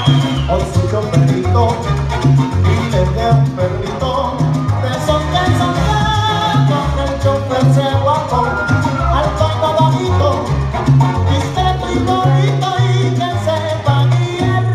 con su choferito y le dio un perrito de esos que sonrean, con el chofer se guapo, alto y no bajito, discreto y bonito y que sepa guiar.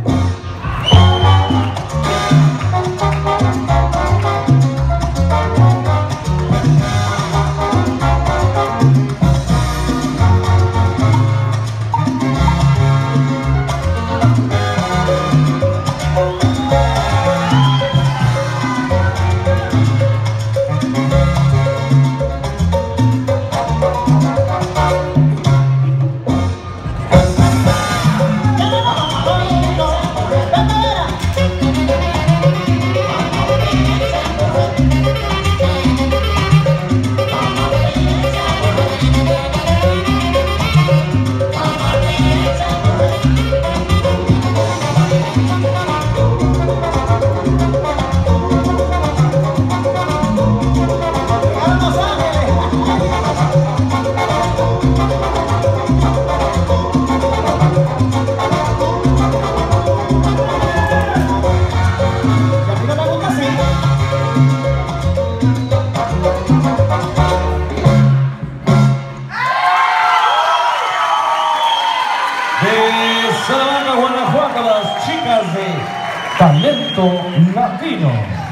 De Salamanca, Guanajuato, las chicas de Talento Latino.